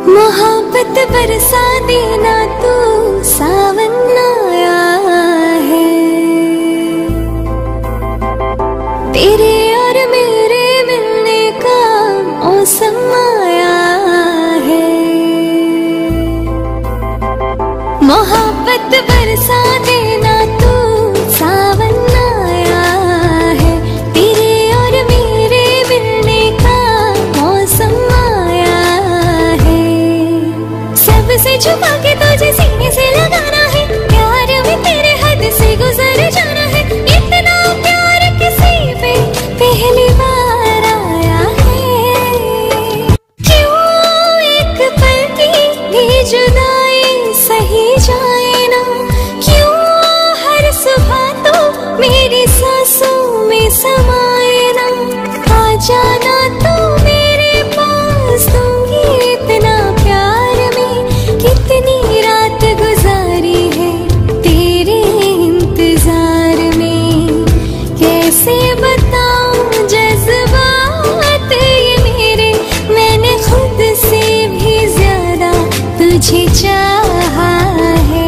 मोहब्बत बरसा देना तू, सावन आया है। तेरे और मेरे मिलने का मौसम आया है। मोहब्बत बरसा देना तू, सावन आया है। तेरे और मेरे मिलने का मौसम आया है। सबसे छुपा के तुझे सीने से लगाना है, प्यार में तेरे हद से गुजर जाना है। इतना प्यार किसी पे पहली बार आया है। क्यों एक पल की भी जुदाई सही जाए ना, क्यों हर सुबह तो मेरी सांसों में समाए ना। आ जाना तू मेरे पास, दूंगी इतना प्यार में। कितनी रात गुजारी है तेरे इंतजार में, कैसे बताऊं जज्बात ये मेरे। मैंने खुद से भी ज्यादा तुझे चाहा है।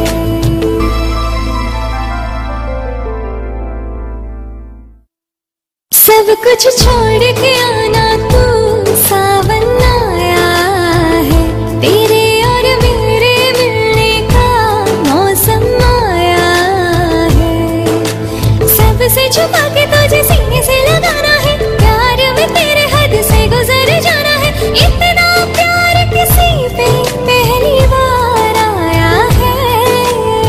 सब कुछ छोड़ के आना तू, सावन आया है। तेरे और मेरे मिलने का मौसम आया है। सबसे छुपा के तुझे सीने से लगाना है, प्यार में तेरे हद से गुजर जाना है। इतना प्यार किसी पे पहली बार आया है।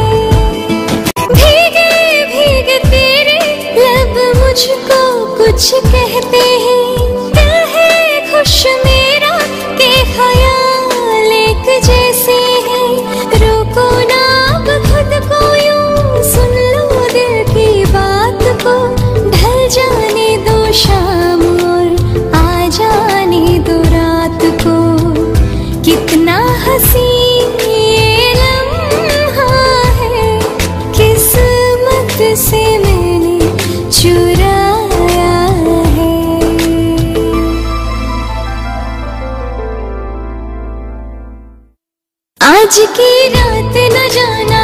भीगे भीगे तेरे लब मुझको कुछ कहते हैं। दिल है खुश मेरा के ख्याल एक जैसे हैं। रोको ना अब खुद को यूं, सुन लो दिल की बात को। ढल जाने दो शाम और आ जाने दो रात को। कितना हसीन ये लम्हा है, किस्मत से मैंने चुराया है। आज की रात न जाना